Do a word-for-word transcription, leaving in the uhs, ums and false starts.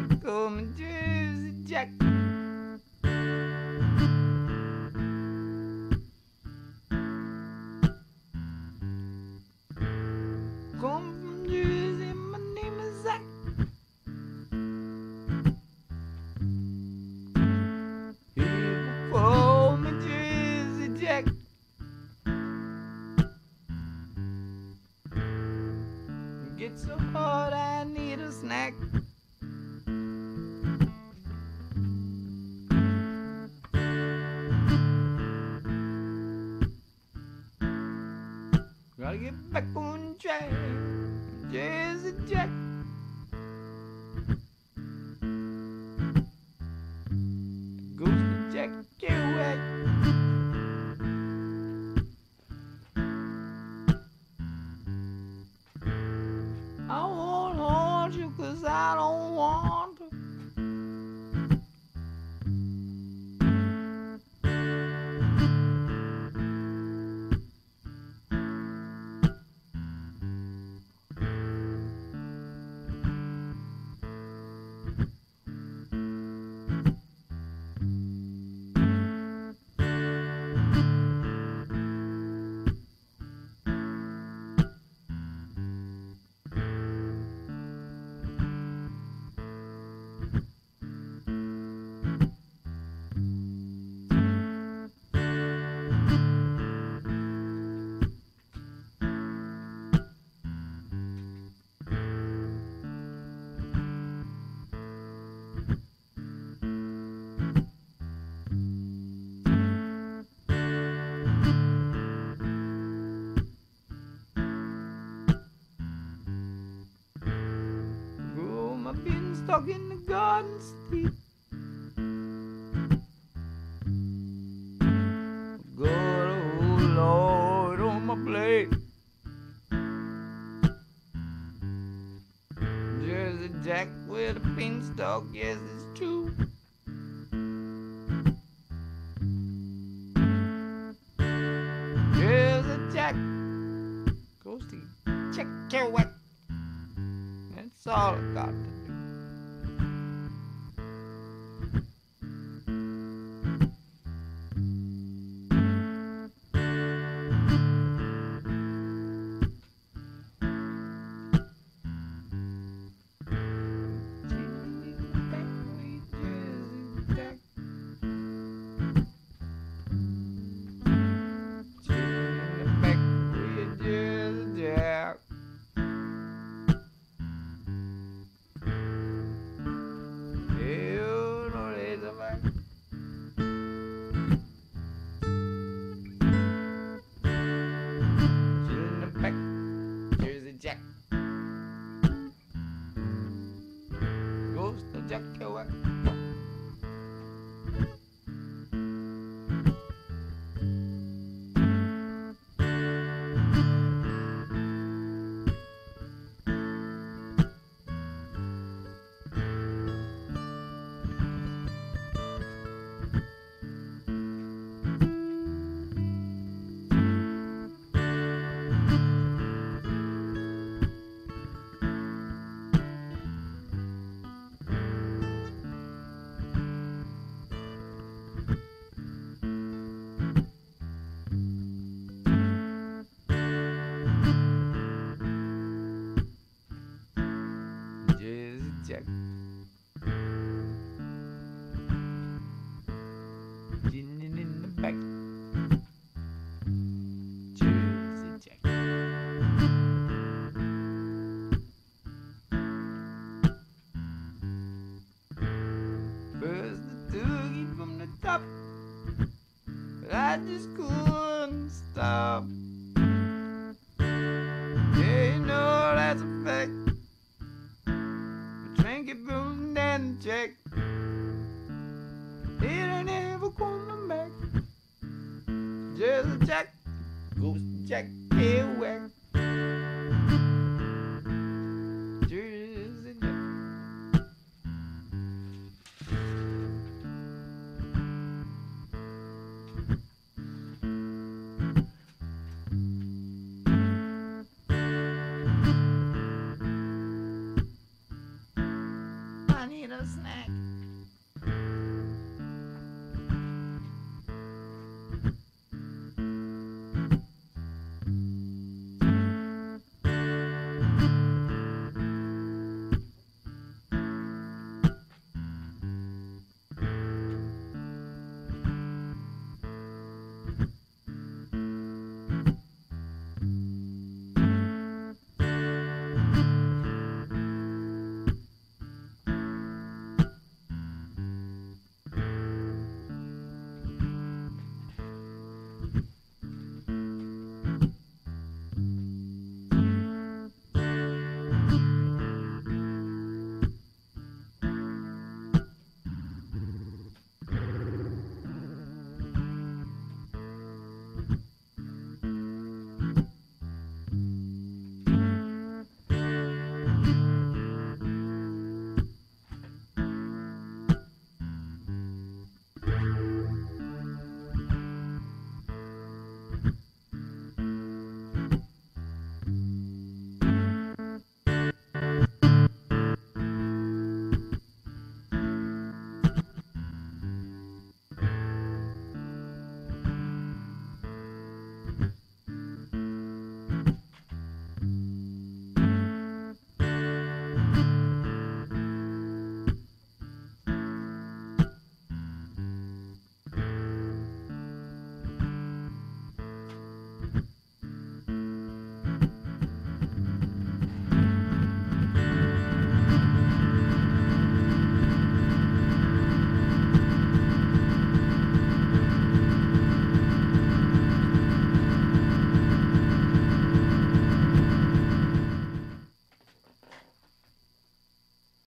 Come Jersey Jack. Come from Jersey, my name is Zach. People call me Jersey Jack. Get so hard I need a snack. Gotta get back on track, Jersey Jack. Ghost Jack Kerouac. I won't haunt you 'cause I don't want to. I've been stuck in the garden state. Got a whole lot on my plate. Jersey Jack with a beanstalk, yes it's true. Jersey Jack goes to check Kerouac. That's all I got to do. Jack. Ghost of Jack Kerouac. Jack. Gin in the back. Jersey Jack. First the toogie from the top, but I just couldn't stop. Yeah, you know that's a fact. Drink it from Dan Jack. It ain't ever coming back. Jersey Jack, Ghost Jack Kerouac.